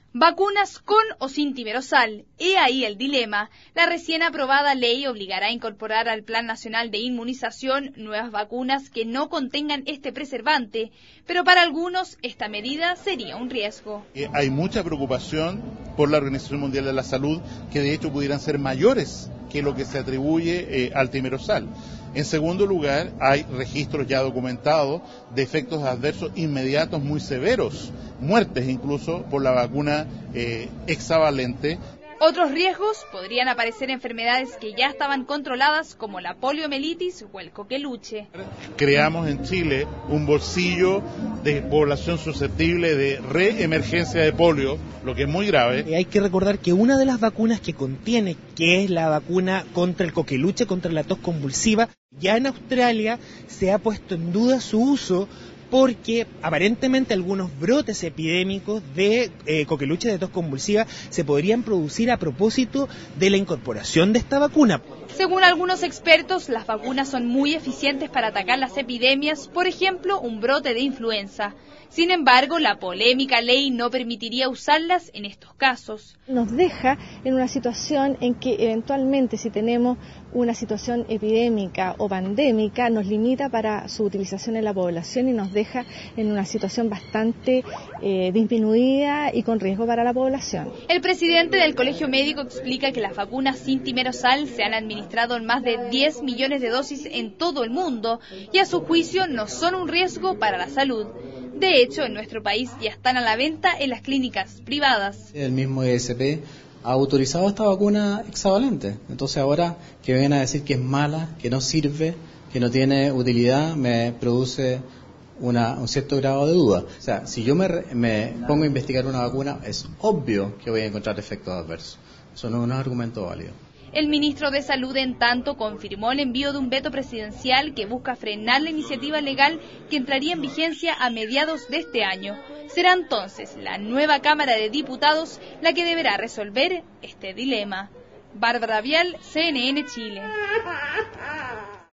Vacunas con o sin timerosal. He ahí el dilema. La recién aprobada ley obligará a incorporar al Plan Nacional de Inmunización nuevas vacunas que no contengan este preservante, pero para algunos esta medida sería un riesgo. Hay mucha preocupación por la Organización Mundial de la Salud, que de hecho pudieran ser mayores que lo que se atribuye al timerosal. En segundo lugar, hay registros ya documentados de efectos adversos inmediatos muy severos, muertes incluso por la vacuna hexavalente. Otros riesgos podrían aparecer enfermedades que ya estaban controladas, como la poliomielitis o el coqueluche. Creamos en Chile un bolsillo de población susceptible de reemergencia de polio, lo que es muy grave. Hay que recordar que una de las vacunas que contiene, que es la vacuna contra el coqueluche, contra la tos convulsiva, ya en Australia se ha puesto en duda su uso porque aparentemente algunos brotes epidémicos de coqueluche de tos convulsiva se podrían producir a propósito de la incorporación de esta vacuna. Según algunos expertos, las vacunas son muy eficientes para atacar las epidemias, por ejemplo, un brote de influenza. Sin embargo, la polémica ley no permitiría usarlas en estos casos. Nos deja en una situación en que eventualmente, si tenemos una situación epidémica o pandémica, nos limita para su utilización en la población y nos deja en una situación bastante disminuida y con riesgo para la población. El presidente del Colegio Médico explica que las vacunas sin timerosal se han administrado en más de 10 millones de dosis en todo el mundo y a su juicio no son un riesgo para la salud. De hecho, en nuestro país ya están a la venta en las clínicas privadas. El mismo ESP ha autorizado esta vacuna hexavalente. Entonces ahora que vengan a decir que es mala, que no sirve, que no tiene utilidad, me produce un cierto grado de duda. O sea, si yo me pongo a investigar una vacuna, es obvio que voy a encontrar efectos adversos. Eso no es un argumento válido. El ministro de Salud, en tanto, confirmó el envío de un veto presidencial que busca frenar la iniciativa legal que entraría en vigencia a mediados de este año. Será entonces la nueva Cámara de Diputados la que deberá resolver este dilema. Bárbara Vial, CNN Chile.